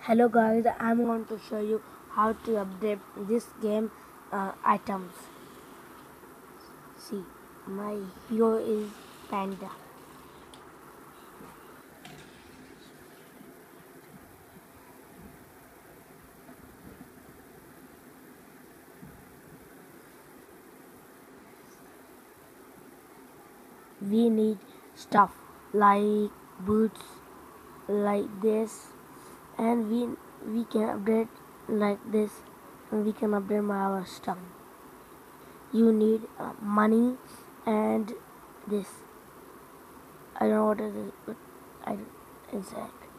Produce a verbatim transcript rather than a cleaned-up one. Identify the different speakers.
Speaker 1: Hello guys, I'm going to show you how to update this game uh, items. See, my hero is Panda. We need stuff like boots like this, and we we can update like this, and we can update my our stuff. You need uh, money and this. I don't know what it is, but I inside.